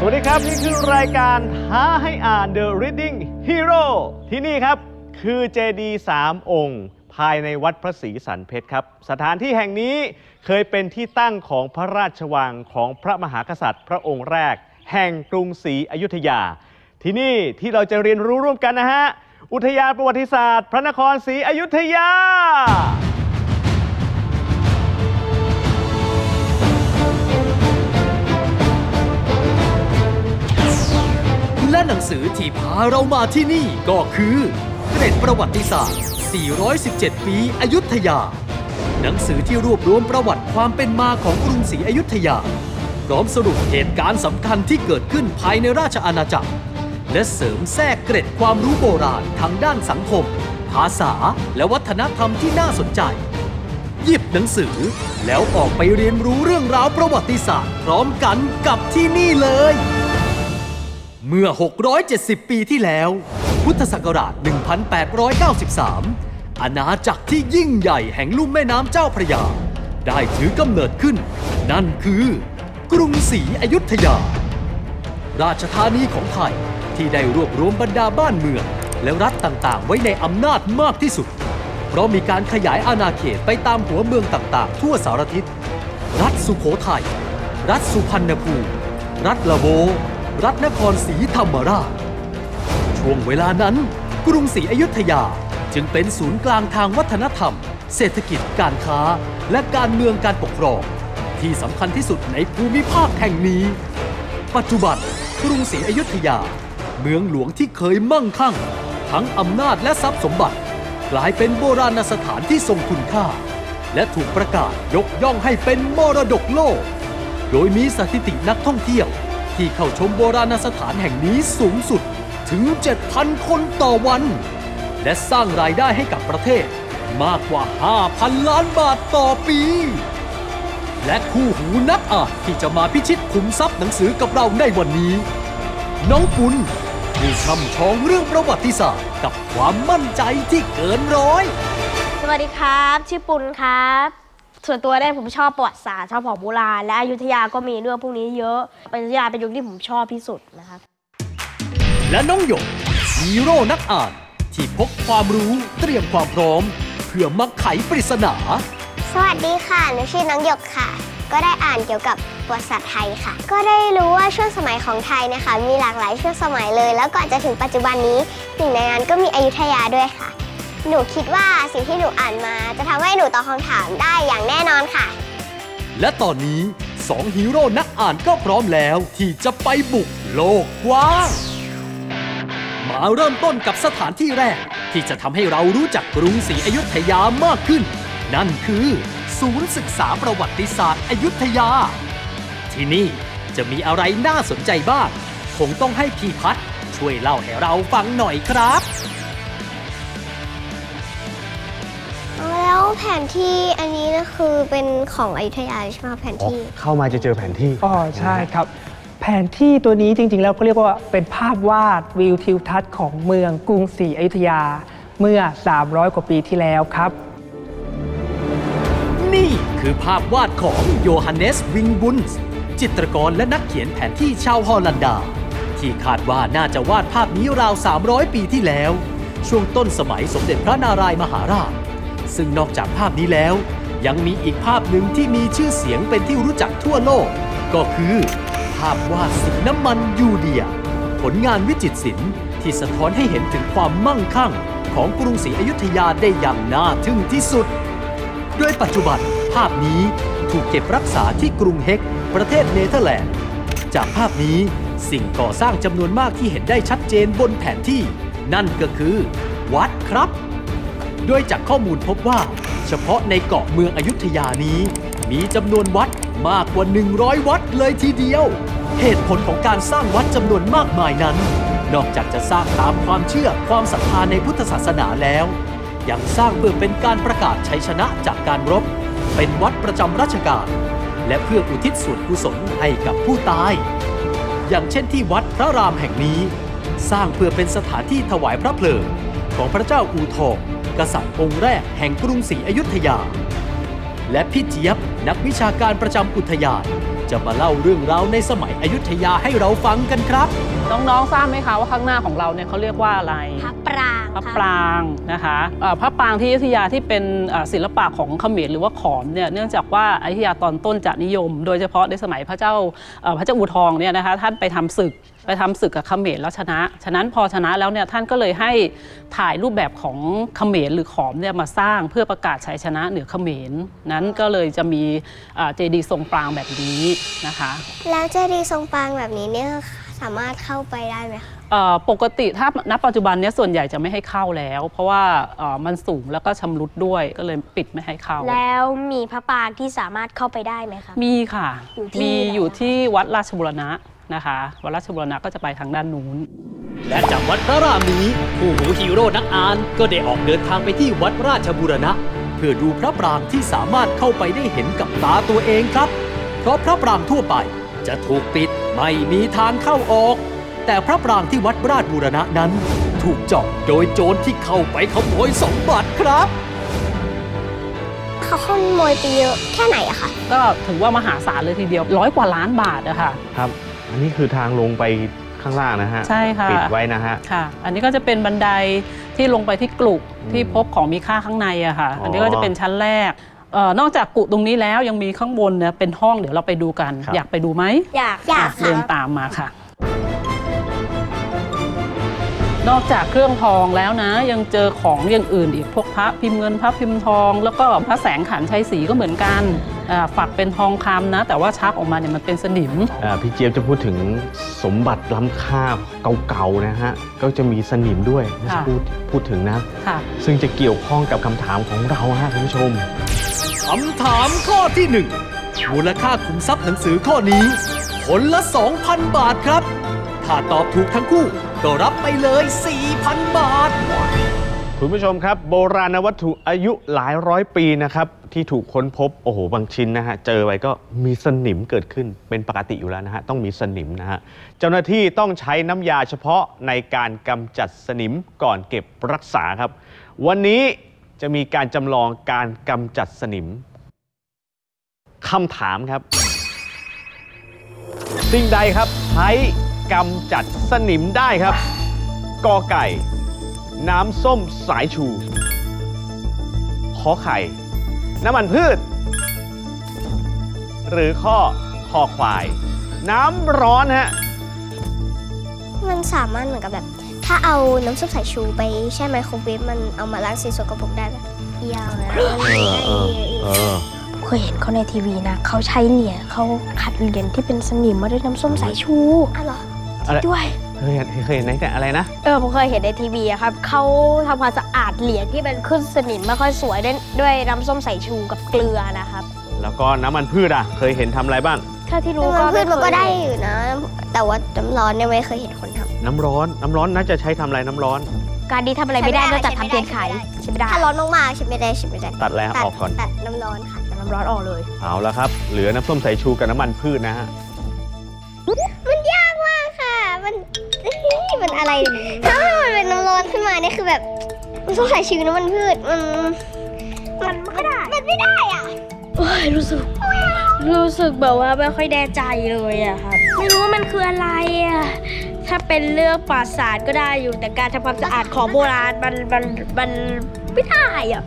วัสดีครับนี่คือรายการท้าให้อ่าน The Reading Hero ที่นี่ครับคือเจดีย์3 องค์ภายในวัดพระศรีสันเพชรครับสถานที่แห่งนี้เคยเป็นที่ตั้งของพระราชวังของพระมหากษัตริย์พระองค์แรกแห่งกรุงศรีอยุธยาที่นี่ที่เราจะเรียนรู้ร่วมกันนะฮะอุทยานประวัติศาสตร์พระนครศรีอยุธยาและหนังสือที่พาเรามาที่นี่ก็คือเกร็ดประวัติศาสตร์417 ปีอยุธยาหนังสือที่รวบรวมประวัติความเป็นมาของกรุงศรีอยุธยาพร้อมสรุปเหตุการณ์สำคัญที่เกิดขึ้นภายในราชอาณาจักรและเสริมแทรกเกร็ดความรู้โบราณทางด้านสังคมภาษาและวัฒนธรรมที่น่าสนใจหยิบหนังสือแล้วออกไปเรียนรู้เรื่องราวประวัติศาสตร์พร้อมกันกับที่นี่เลยเมื่อ670 ปีที่แล้วพุทธศักราช 1893 อาณาจักรที่ยิ่งใหญ่แห่งลุ่มแม่น้ำเจ้าพระยาได้ถือกำเนิดขึ้นนั่นคือกรุงศรีอยุธยาราชธานีของไทยที่ได้รวบรวมบรรดาบ้านเมืองและรัฐต่างๆไว้ในอำนาจมากที่สุดเพราะมีการขยายอาณาเขตไปตามหัวเมืองต่างๆทั่วสารทิศรัฐสุโขทัยรัฐสุพรรณภูมิรัฐละโวรัฐนครศรีธรรมราชช่วงเวลานั้นกรุงศรีอยุธยาจึงเป็นศูนย์กลางทางวัฒนธรรมเศรษฐกิจการค้าและการเมืองการปกครองที่สำคัญที่สุดในภูมิภาคแห่งนี้ปัจจุบันกรุงศรีอยุธยาเมืองหลวงที่เคยมั่งคั่งทั้งอำนาจและทรัพย์สมบัติกลายเป็นโบราณสถานที่ทรงคุณค่าและถูกประกาศยกย่องให้เป็นมรดกโลกโดยมีสถิตินักท่องเที่ยวที่เข้าชมโบราณสถานแห่งนี้สูงสุดถึง 7,000 คนต่อวันและสร้างรายได้ให้กับประเทศมากกว่า 5,000 ล้านบาทต่อปีและคู่หูนักอ่านที่จะมาพิชิตขุมทรัพย์หนังสือกับเราในวันนี้น้องปุณผู้ช่ำชองเรื่องประวัติศาสตร์กับความมั่นใจที่เกินร้อยสวัสดีครับชื่อปุณครับส่วนตัวได้ผมชอบประวัติศาสตร์ชอบของโบราณและอยุธยาก็มีเรื่องพวกนี้เยอะอยุธยาเป็นยุคที่ผมชอบที่สุดนะครับและน้องหยกฮีโร่นักอ่านที่พกความรู้เตรียมความพร้อมเพื่อมาไขปริศนาสวัสดีค่ะหนูชื่อน้องหยกค่ะก็ได้อ่านเกี่ยวกับประวัติศาสตร์ไทยค่ะก็ได้รู้ว่าช่วงสมัยของไทยนะคะมีหลากหลายช่วงสมัยเลยแล้วก่อนจะถึงปัจจุบันนี้หนึ่งในนั้นก็มีอยุธยาด้วยค่ะหนูคิดว่าสิ่งที่หนูอ่านมาจะทำให้หนูตอบคำถามได้อย่างแน่นอนค่ะและตอนนี้2ฮีโร่นักอ่านก็พร้อมแล้วที่จะไปบุกโลกกว้างมาเริ่มต้นกับสถานที่แรกที่จะทำให้เรารู้จักกรุงศรีอยุธยามากขึ้นนั่นคือศูนย์ศึกษาประวัติศาสตร์อยุธยาที่นี่จะมีอะไรน่าสนใจบ้างคงต้องให้พี่พัดช่วยเล่าให้เราฟังหน่อยครับแล้วแผนที่อันนี้นะคือเป็นของอยุธยาใช่ไหมแผนที่เข้ามาจะเจอแผนที่ใช่ครับแผนที่ตัวนี้จริงๆแล้วก็เรียกว่าเป็นภาพวาดวิวทิวทัศน์ของเมืองกรุงศรีอยุธยาเมื่อ300 กว่าปีที่แล้วครับนี่คือภาพวาดของโยฮันเนส วิงบุนส์จิตรกรและนักเขียนแผนที่ชาวฮอลันดาที่คาดว่าน่าจะวาดภาพนี้ราว300 ปีที่แล้วช่วงต้นสมัยสมเด็จพระนารายณ์มหาราชซึ่งนอกจากภาพนี้แล้วยังมีอีกภาพหนึ่งที่มีชื่อเสียงเป็นที่รู้จักทั่วโลกก็คือภาพวาดสีน้ำมันยูเดียผลงานวิจิตรศิลป์ที่สะท้อนให้เห็นถึงความมั่งคั่งของกรุงศรีอยุธยาได้อย่างน่าทึ่งที่สุดโดยปัจจุบันภาพนี้ถูกเก็บรักษาที่กรุงเฮกประเทศเนเธอร์แลนด์จากภาพนี้สิ่งก่อสร้างจำนวนมากที่เห็นได้ชัดเจนบนแผนที่นั่นก็คือวัดครับโดยจากข้อมูลพบว่าเฉพาะในเกาะเมืองอยุธยานี้มีจำนวนวัดมากกว่า100 วัดเลยทีเดียวเหตุผลของการสร้างวัดจำนวนมากมายนั้นนอกจากจะสร้างตามความเชื่อความศรัทธาในพุทธศาสนาแล้วยังสร้างเพื่อเป็นการประกาศชัยชนะจากการรบเป็นวัดประจำราชการและเพื่ออุทิศส่วนกุศลให้กับผู้ตายอย่างเช่นที่วัดพระรามแห่งนี้สร้างเพื่อเป็นสถานที่ถวายพระเพลิงของพระเจ้าอู่ทองกษัตริย์องค์แรกแห่งกรุงศรีอยุธยาและพี่เจี๊ยบนักวิชาการประจำอุทยานจะมาเล่าเรื่องราวในสมัยอยุธยาให้เราฟังกันครับน้องๆทราบไหมคะว่าข้างหน้าของเราเนี่ยเขาเรียกว่าอะไรพระปรางพระปรางนะคะพระปรางที่อยุธยาที่เป็นศิลปะของเขมรหรือว่าขอมเนี่ยเนื่องจากว่าอยุธยาตอนต้นจะนิยม โดยเฉพาะในสมัยพระเจ้าอู่ทองเนี่ยนะคะท่านไปทำศึกกับเขมรแล้วชนะฉะนั้นพอชนะแล้วเนี่ยท่านก็เลยให้ถ่ายรูปแบบของเขมรหรือขอมเนี่ยมาสร้างเพื่อประกาศชัยชนะเหนือเขมรนั้นก็เลยจะมีเจดีย์ทรงปรางแบบนี้นะคะแล้วเจดีย์ทรงปรางแบบนี้เนี่ยสามารถเข้าไปได้ไหมคะปกติถ้าณปัจจุบันนี้ส่วนใหญ่จะไม่ให้เข้าแล้ว เพราะว่ามันสูงแล้วก็ชำรุดด้วยก็เลยปิดไม่ให้เข้าแล้วมีพระปรางที่สามารถเข้าไปได้ไหมคะมีค่ะอยู่ที่มีไหนอยู่ที่วัดราชบุรณะนะคะวัดราชบุรณะก็จะไปทางด้านนู้นและจากวัดพระรามนี้ผู้หูฮีโร่นักอ่านก็ได้ออกเดินทางไปที่วัดราชบูรณะ เพื่อดูพระปรางที่สามารถเข้าไปได้เห็นกับตาตัวเองครับ เพราะพระปรางทั่วไปจะถูกปิดไม่มีทางเข้าออก แต่พระปรางที่วัดราชบูรณะนั้น ถูกเจาะโดยโจรที่เข้าไปขโมยสมบัติครับเขาขโมยไปเยอะแค่ไหนอะคะก็ถือว่ามหาศาลเลยทีเดียว100 กว่าล้านบาทอะค่ะครับ อันนี้คือทางลงไปข้างล่างนะฮะใช่ค่ะปิดไว้นะฮะค่ะ อันนี้ก็จะเป็นบันไดที่ลงไปที่กลุกที่พบของมีค่าข้างในอะค่ะ อันนี้ก็จะเป็นชั้นแรกนอกจากกุตรงนี้แล้วยังมีข้างบนเนี่ยเป็นห้องเดี๋ยวเราไปดูกันครับอยากไปดูไหมอยากเดินตามมาค่ะ นอกจากเครื่องทองแล้วนะยังเจอของอย่างอื่นอีกพวกพระพิมพ์เงินพระพิมพ์ทอง แล้วก็พระแสงขันชัยศรีก็เหมือนกันฝักเป็นทองคำนะ แต่ว่าชักออกมาเนี่ยมันเป็นสนิมพี่เจี๊ยบจะพูดถึงสมบัติล้ำค่าเก่าๆนะฮะ ก็จะมีสนิมด้วยไม่ใช่พูดถึงนะค่ะซึ่งจะเกี่ยวข้องกับคำถามของเราฮะคุณผู้ชมคำถามข้อที่ 1 มูลค่าขุมทรัพย์หนังสือข้อนี้ คนละ 2,000 บาทครับ ถ้าตอบถูกทั้งคู่ก็รับไปเลย 4,000 บาทคุณผู้ชมครับโบราณวัตถุอายุหลายร้อยปีนะครับที่ถูกค้นพบโอ้โหบางชิ้นนะฮะเจอไว้ก็มีสนิมเกิดขึ้นเป็นปกติอยู่แล้วนะฮะต้องมีสนิมนะฮะเจ้าหน้าที่ต้องใช้น้ำยาเฉพาะในการกำจัดสนิมก่อนเก็บรักษาครับ วันนี้จะมีการจำลองการกำจัดสนิมคำถามครับ สิ่งใดครับใช้กำจัดสนิมได้ครับกอไก่ น้ำส้มสายชู ขอไข่ น้ำมันพืช หรือข้อคอควาย น้ำร้อนฮะมันสามารถเหมือนกับแบบ ถ้าเอาน้ำซุปสายชูไปแช่ไมโครเวฟมันเอามาล้างสิ่งสกปรกได้แบบยาวนะเคยเห็นเขาในทีวีนะเขาใช้เหรียญเขาขัดเหรียญที่เป็นสนิมมาด้วยน้ำส้มสายชูอ้าวเหรออะไรด้วยเคยเห็นในอะไรนะผมเคยเห็นในทีวีอะครับเขาทำความสะอาดเหรียญที่มันขึ้นสนิมไม่ค่อยสวยด้วยน้ำส้มสายชูกับเกลือนะครับแล้วก็น้ำมันพืชอ่ะ เคยเห็นทำอะไรบ้างเท่าที่รู้น้ำมันพืชมันก็ได้ม่เคยอยู่นะ แต่ว่าน้ำร้อนเนี่ยไม่เคยเห็นคนทำน้ำร้อนน่าจะใช้ทำอะไรน้ำร้อนการดีทำอะไรไม่ได้นอกจากทำเทียนไขใช่ไม่ได้ถ้าร้อนมากๆใช่ไม่ได้ตัดแล้วออกก่อนตัดน้ำร้อนค่ะแต่น้ำร้อนออกเลยเอาละครับ เหลือน้ำส้มสายชูกับน้ำมันพืชนะฮะมันยากมากค่ะ มันอะไร ถ้ามันเป็นน้ำร้อนขึ้นมาเนี่ยคือแบบมันต้องใส่ชื้อน้ำมันพืชมันไม่ได้ มันไม่ได้อ่ะโอ้ยรู้สึกแบบว่าไม่ค่อยแน่ใจเลยอะครับ ไม่รู้ว่ามันคืออะไรอะถ้าเป็นเรื่องปราสาทก็ได้อยู่แต่การทำความสะอาดของโบราณมันไม่ได้อะ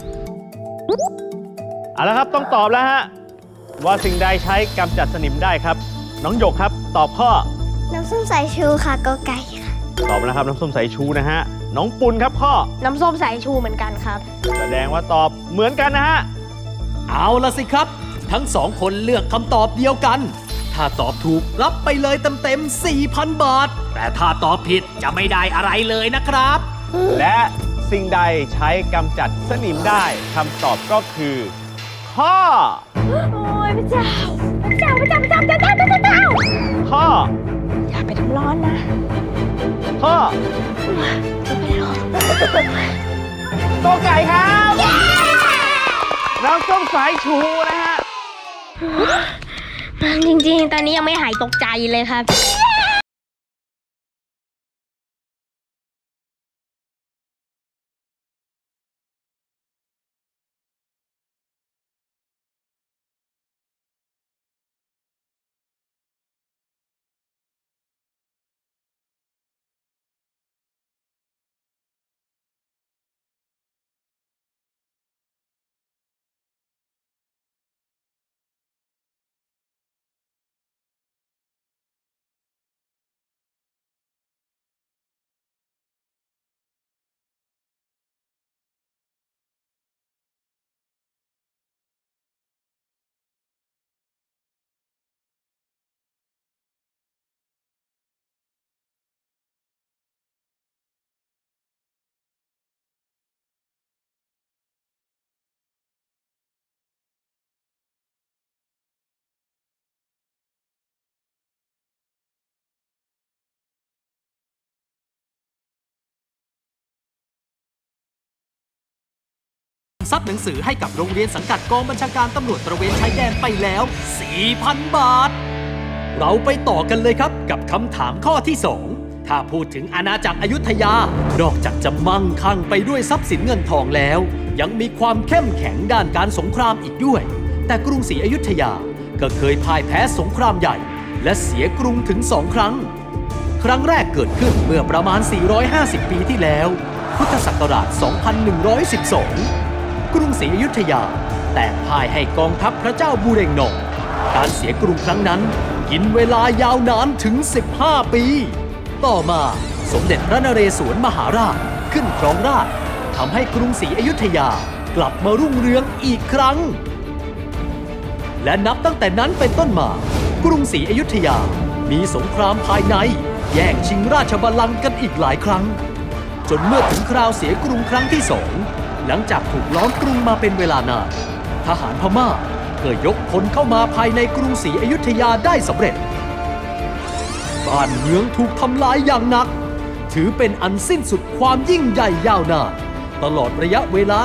เอาละครับต้องตอบแล้วฮะ ว่าสิ่งใดใช้กำจัดสนิมได้ครับ น้องหยกครับ ตอบข้อน้ำส้มสายชูค่ะกอไก่ค่ะตอบแล้วครับน้ำส้มสายชูนะฮะ น้องปุณครับข้อน้ำส้มสายชูเหมือนกันครับแสดงว่าตอบเหมือนกันนะฮะเอาละสิครับ ทั้งสองคนเลือกคำตอบเดียวกัน ถ้าตอบถูกรับไปเลยเต็มๆ 4,000 บาท แต่ถ้าตอบผิดจะไม่ได้อะไรเลยนะครับและสิ่งใดใช้กำจัดสนิมได้คำตอบก็คือ ข้อโอ้ยพระเจ้าข้ออย่าไปทำร้อนนะข้อจะไปร้อนกอไก่ครับน้ำส้มสายชูนะฮะจริงๆ ตอนนี้ยังไม่หายตกใจเลยครับทรัพย์หนังสือให้กับโรงเรียนสังกัดกองบัญชาการตำรวจตระเวนชายแดนไปแล้ว 4,000 บาท เราไปต่อกันเลยครับกับคำถามข้อที่ 2 ถ้าพูดถึงอาณาจักรอยุธยานอกจากจะมั่งคั่งไปด้วยทรัพย์สินเงินทองแล้ว ยังมีความเข้มแข็งด้านการสงครามอีกด้วย แต่กรุงศรีอยุธยาก็เคยพ่ายแพ้สงครามใหญ่และเสียกรุงถึง 2 ครั้ง ครั้งแรกเกิดขึ้นเมื่อประมาณ 450 ปีที่แล้ว พุทธศักราช 2112 กรุงศรีอยุธยาแตกพ่ายให้กองทัพพระเจ้าบูเรงนอง การเสียกรุงครั้งนั้นกินเวลายาวนานถึง 15 ปี ต่อมาสมเด็จพระนเรศวรมหาราชขึ้นครองราชย์ทำให้กรุงศรีอยุธยากลับมารุ่งเรืองอีกครั้ง และนับตั้งแต่นั้นเป็นต้นมากรุงศรีอยุธยามีสงครามภายในแย่งชิงราชบัลลังก์กันอีกหลายครั้ง จนเมื่อถึงคราวเสียกรุงครั้งที่ 2 หลังจากถูกล้อมกรุงมาเป็นเวลานานทหารพม่าก็ยกพลเข้ามาภายในกรุงศรีอยุธยาได้สำเร็จบ้านเมืองถูกทำลายอย่างหนักถือเป็นอันสิ้นสุดความยิ่งใหญ่ยาวนานตลอดระยะเวลา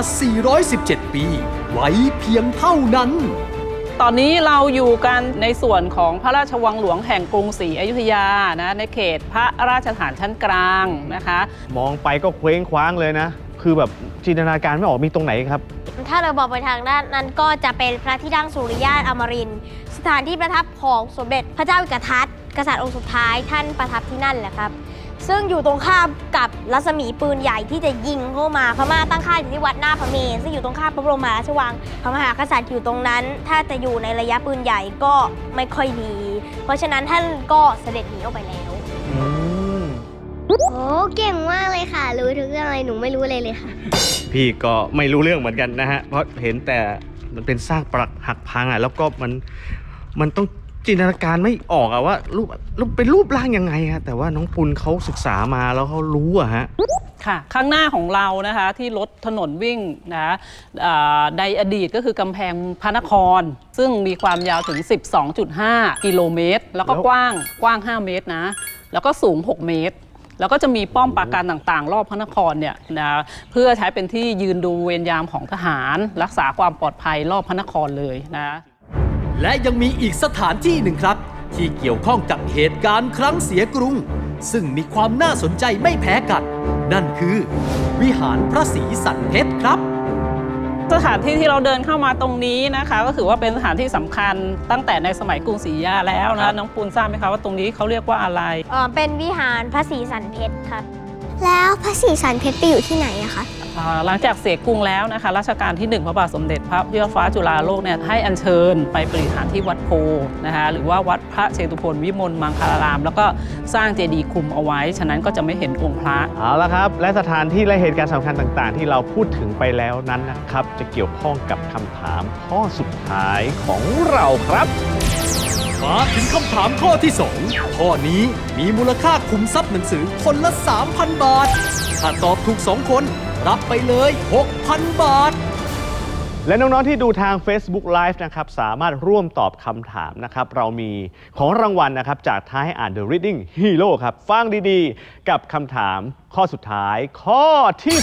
417 ปีไว้เพียงเท่านั้นตอนนี้เราอยู่กันในส่วนของพระราชวังหลวงแห่งกรุงศรีอยุธยานะในเขตพระราชฐานชั้นกลางนะคะมองไปก็เคว้งคว้างเลยนะคือแบบจินตนาการไม่ออกมีตรงไหนครับถ้าเราบอกไปทางด้านนั้นก็จะเป็นพระที่นั่งสุริยะอมรินทร์สถานที่ประทับของสมเด็จพระเจ้าอิกทัศน์กษัตริย์องค์สุดท้ายท่านประทับที่นั่นแหละครับซึ่งอยู่ตรงข้ามกับรัศมีปืนใหญ่ที่จะยิงเข้ามาพม่าตั้งค่ายอยู่ที่วัดหน้าพระเมรุซึ่งอยู่ตรงข้ามพระบรมมหาราชวังพระมหากษัตริย์อยู่ตรงนั้นถ้าจะอยู่ในระยะปืนใหญ่ก็ไม่ค่อยดีเพราะฉะนั้นท่านก็เสด็จหนีออกไปแล้วโอ้เก่งมากเลยค่ะรู้ทุกเรื่องอะไรหนูไม่รู้เลยค่ะพี่ก็ไม่รู้เรื่องเหมือนกันนะฮะเพราะเห็นแต่มันเป็นซากปรักหักพังอ่ะแล้วก็มันต้องจินตนาการไม่ออกอะว่ารูปเป็นรูปร่างยังไงฮะแต่ว่าน้องปุณเขาศึกษามาแล้วเขารู้อะฮะค่ะข้างหน้าของเรานะคะที่รถถนนวิ่งนะในอดีตก็คือกำแพงพระนครซึ่งมีความยาวถึง 12.5 กิโลเมตรแล้วก็กว้าง 5 เมตรนะแล้วก็สูง 6 เมตรแล้วก็จะมีป้อมปราการต่างๆรอบพระนครเนี่ยนะเพื่อใช้เป็นที่ยืนดูเวรยามของทหารรักษาความปลอดภัยรอบพระนครเลยนะและยังมีอีกสถานที่หนึ่งครับที่เกี่ยวข้องกับเหตุการณ์ครั้งเสียกรุงซึ่งมีความน่าสนใจไม่แพ้กันนั่นคือวิหารพระศรีสันเพชรครับสถานที่ที่เราเดินเข้ามาตรงนี้นะคะก็ถือว่าเป็นสถานที่สำคัญตั้งแต่ในสมัยกรุงศรีอยุธยาแล้วนะน้องปูนทราบไหมคะว่าตรงนี้เขาเรียกว่าอะไรเป็นวิหารพระศรีสันเพชรครับแล้วพระศรีสันเพชรไปอยู่ที่ไหนอะคะหลังจากเสียกรุงแล้วนะคะรัชกาลที่ 1 พระบาทสมเด็จพระเจ้าฟ้าจุฬาโลกเนี่ยให้อัญเชิญไปประดิษฐานที่วัดโพนะคะหรือว่าวัดพระเชตุพนวิมลมังคลารามแล้วก็สร้างเจดีย์คลุมเอาไว้ฉะนั้นก็จะไม่เห็นองค์พระเอาละครับและสถานที่และเหตุการณ์สำคัญต่างๆที่เราพูดถึงไปแล้วนั้นนะครับจะเกี่ยวข้องกับคำถามข้อสุดท้ายของเราครับมาถึงคำถามข้อที่ 2 ข้อนี้มีมูลค่าคุมทรัพย์หนังสือคนละ 3,000 บาทถ้าตอบถูก2คนรับไปเลย 6,000 บาทและน้องๆที่ดูทาง Facebook Live นะครับสามารถร่วมตอบคำถามนะครับเรามีของรางวัลนะครับจากท้ายให้อ่าน The Reading Hero ครับฟังดีๆกับคำถามข้อสุดท้ายข้อที่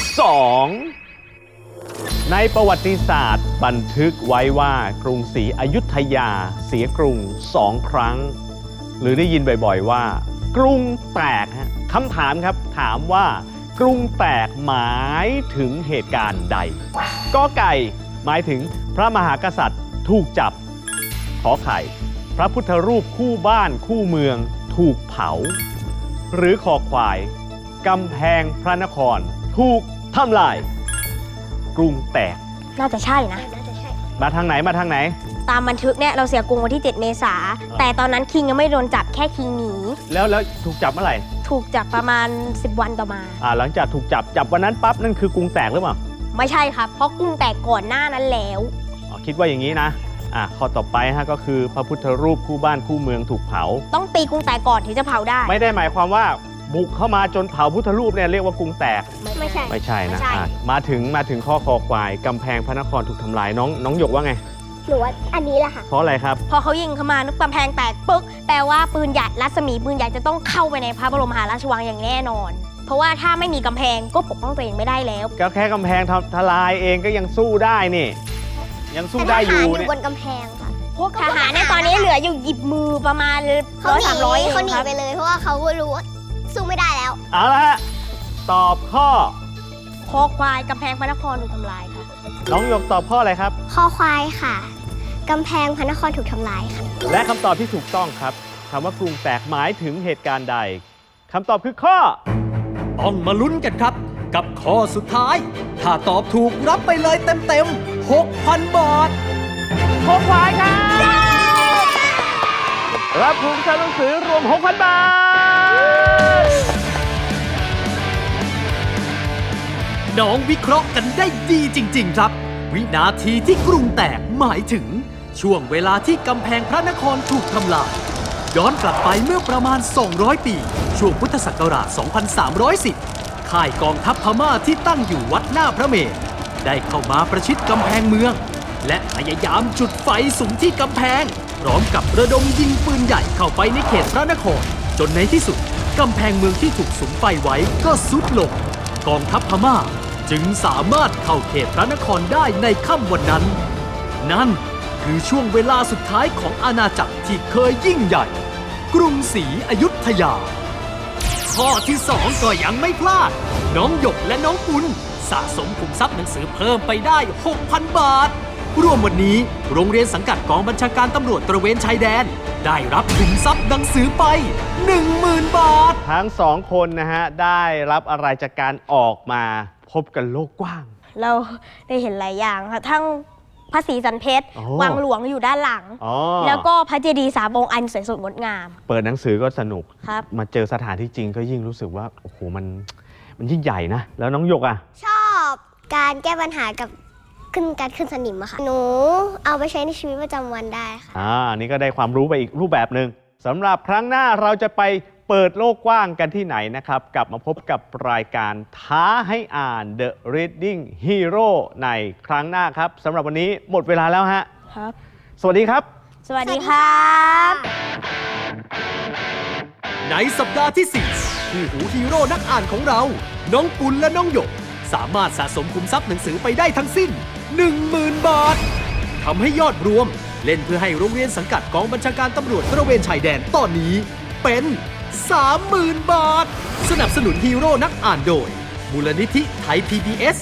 2ในประวัติศาสตร์บันทึกไว้ว่ากรุงศรีอยุธยาเสียกรุง2 ครั้งหรือได้ยินบ่อยๆว่ากรุงแตกคำถามครับถามว่ากรุงแตกหมายถึงเหตุการณ์ใดกอไก่หมายถึงพระมหากษัตริย์ถูกจับขอไข่พระพุทธรูปคู่บ้านคู่เมืองถูกเผาหรือคอควายกำแพงพระนครถูกทำลายกรุงแตกน่าจะใช่นะมาทางไหนตามบันทึกเนี่ยเราเสียกรุงวันที่ 7 เมษาแต่ตอนนั้นคิงยังไม่โดนจับแค่คิงหนีแล้วถูกจับเมื่อไหร่ถูกจับประมาณ10 วันต่อมาหลังจากถูกจับวันนั้นปั๊บนั่นคือกรุงแตกหรือเปล่าไม่ใช่ครับเพราะกรุงแตกก่อนหน้านั้นแล้วคิดว่าอย่างนี้นะข้อต่อไปก็คือพระพุทธรูปคู่บ้านคู่เมืองถูกเผาต้องตีกรุงแตกก่อนถึงจะเผาได้ไม่ได้หมายความว่าบุกเข้ามาจนเผาพุทธรูปเนี่ยเรียกว่ากรุงแตกไม่ใช่นะมาถึงข้อคอควายกำแพงพระนครถูกทำลายน้องหยกว่าไงหรือว่าอันนี้แหละค่ะเพราะอะไรครับพอเขายิงเข้ามากำแพงแตกปึ๊กแปลว่าปืนใหญ่รัศมีปืนใหญ่จะต้องเข้าไปในพระบรมมหาราชวังอย่างแน่นอนเพราะว่าถ้าไม่มีกำแพงก็ปกป้องตัวเองไม่ได้แล้วก็แค่กำแพงทลายเองก็ยังสู้ได้นี่ ยังสู้ได้อยู่แต่ทหารเนี่ยบนกำแพงค่ะพวกทหารในตอนนี้เหลืออยู่หยิบมือประมาณเขาหนี 100-300เองเขาหนีครับไปเลยเพราะว่าเขารู้ว่าสู้ไม่ได้แล้วเอาละฮะตอบข้อคอควายกำแพงพระนครถูกทำลายค่ะน้องหยกตอบข้ออะไรครับคอควายค่ะกำแพงพระนครถูกทำลายค่ะและคำตอบที่ถูกต้องครับคำว่ากรุงแตกหมายถึงเหตุการณ์ใดคำตอบคือข้อต้องมาลุ้นกันครับ กับข้อสุดท้าย ถ้าตอบถูกรับไปเลยเต็มๆ 6,000 บาทคอควายครับรับทุนการหนังสือรวม 6,000 บาทน้องวิเคราะห์กันได้ดีจริงๆครับ วินาทีที่กรุงแตกหมายถึง ช่วงเวลาที่กำแพงพระนครถูกทำลาย ย้อนกลับไปเมื่อประมาณ 200 ปี ช่วงพุทธศักราช 2310 ค่ายกองทัพพม่าที่ตั้งอยู่วัดหน้าพระเมรุได้เข้ามาประชิดกำแพงเมือง และพยายามจุดไฟสุมที่กำแพง พร้อมกับระดมยิงปืนใหญ่เข้าไปในเขตพระนคร จนในที่สุดกำแพงเมืองที่ถูกสุมไฟไว้ก็ทรุดลง กองทัพพม่าจึงสามารถเข้าเขตพระนครได้ในค่ำวันนั้น นั่นคือช่วงเวลาสุดท้ายของอาณาจักรที่เคยยิ่งใหญ่ กรุงศรีอยุธยา ข้อที่ 2 ก็ยังไม่พลาด น้องหยกและน้องปุณสะสมขุมทรัพย์หนังสือเพิ่มไปได้ 6,000 บาท รวมวันนี้โรงเรียนสังกัดกองบัญชาการตำรวจตระเวนชายแดน ได้รับขุมทรัพย์หนังสือไป 10,000 บาททั้งสองคนนะฮะได้รับอะไรจากการออกมาพบกันโลกกว้างเราได้เห็นหลายอย่างค่ะทั้งพระศรีสันเพชรอ๋อวังหลวงอยู่ด้านหลังอ๋อแล้วก็พระเจดีย์3 องค์อันสวยสดงดงามเปิดหนังสือก็สนุกครับมาเจอสถานที่จริงก็ยิ่งรู้สึกว่า โอ้โห มันยิ่งใหญ่นะ แล้วน้องหยกอ่ะชอบการแก้ปัญหากับการขึ้นสนิมอะค่ะ หนูเอาไปใช้ในชีวิตประจำวันได้ค่ะนี่ก็ได้ความรู้ไปอีกรูปแบบหนึ่งสำหรับครั้งหน้าเราจะไปเปิดโลกกว้างกันที่ไหนนะครับ กลับมาพบกับรายการท้าให้อ่าน The Reading Hero ในครั้งหน้าครับสำหรับวันนี้หมดเวลาแล้วฮะครับสวัสดีครับสวัสดีครับในสัปดาห์ที่ 4 คู่หูฮีโร่นักอ่านของเรา น้องปุณและน้องหยก สามารถสะสมขุมทรัพย์หนังสือไปได้ทั้งสิ้น 10,000 บาท ทำให้ยอดรวมเล่นเพื่อให้โรงเรียนสังกัดกองบัญชาการตำรวจตระเวนชายแดนตอนนี้เป็น 30,000 บาท สนับสนุนฮีโร่นักอ่านโดย มูลนิธิไทย PBS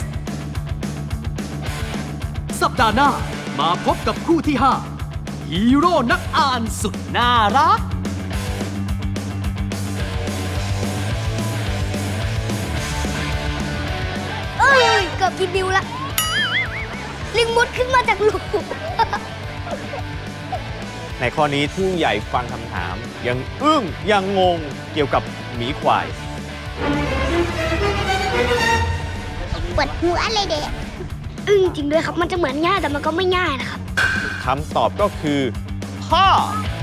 สัปดาห์หน้ามาพบกับคู่ที่ 5 ฮีโร่นักอ่านสุดน่ารักเอ้ยเกือบกินดิวละ ลิงมุดขึ้นมาจากหลุมในข้อนี้ผู้ใหญ่ฟังคำถาม ยังอึ้งยังงงเกี่ยวกับหมีควายปวดหัวอะไรเด็กอึ้งจริงด้วยครับ มันจะเหมือนง่ายแต่มันก็ไม่ง่ายนะครับคำตอบก็คือข้อ